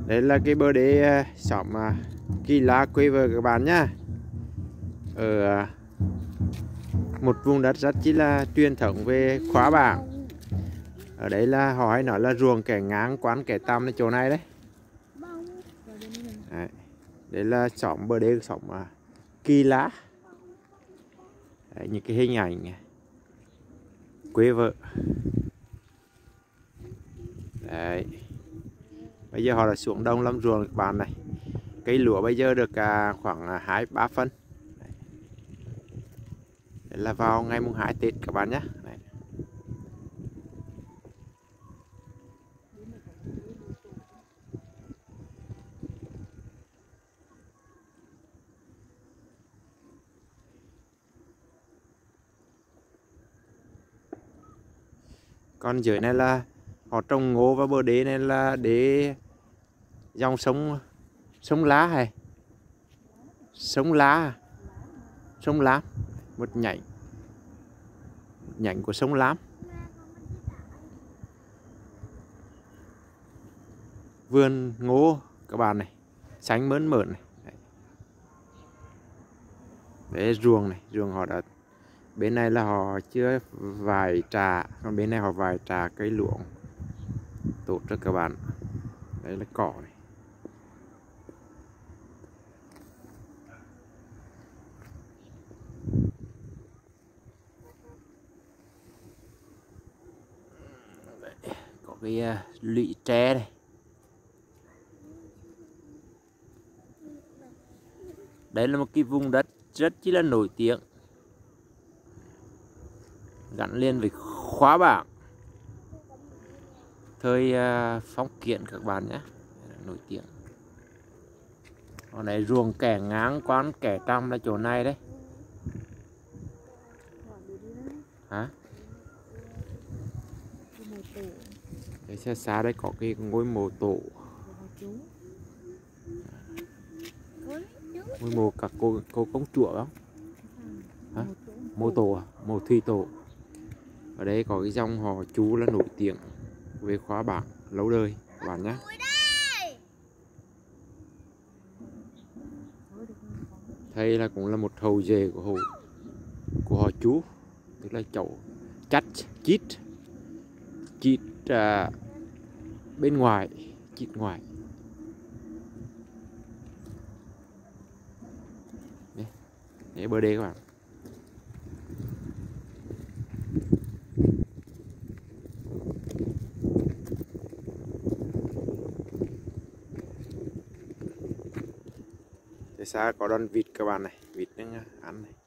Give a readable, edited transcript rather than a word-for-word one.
Đây là cái bờ đê xóm Kỳ Lá quê vợ các bạn nhá. Ở một vùng đất rất chỉ là truyền thống về khóa bảng. Ở đấy là họ hay nói là ruộng kẻ ngang quán kẻ tăm ở chỗ này đấy. Đấy là xóm bờ đê xóm Kỳ Lá. Đấy, những cái hình ảnh quê vợ. Đấy. Bây giờ họ đã xuống đông lâm ruộng các bạn này. Cây lúa bây giờ được khoảng 2-3 phân. Đấy là vào ngày mùng 2 Tết các bạn nhé. Đấy. Còn dưới này là họ trồng ngô, và bờ đê này là để dòng sông Lá hay sông Lá, sông Lam, một nhánh của sông Lam. Vườn ngô các bạn này, xanh mơn mởn này. Đấy, ruộng họ đã, bên này là họ chưa vài trà, còn bên này họ vài trà cây luống tốt cho các bạn. Đấy là cỏ này. Đấy, có cái lũy tre này. Đây là một cái vùng đất rất chỉ là nổi tiếng, gắn liền với khóa bảng thời phong kiến các bạn nhé, nổi tiếng. Còn này ruộng kẻ ngang quán kẻ trăm là chỗ này đấy. Hả? Đấy, xa xa đây có cái ngôi mộ tổ, ngôi mộ các cô công chúa không? Hả? Mộ tổ à? Mộ thủy tổ. Ở đây có cái dòng họ Chú là nổi tiếng về khóa bảng lâu đời các bạn nhé. Đây là cũng là một hầu rể của họ Chú, tức là cháu chắt chít bên ngoài, chít ngoài. Đấy, bờ đê các bạn. Xa có đòn vịt các bạn này, vịt đang ăn này.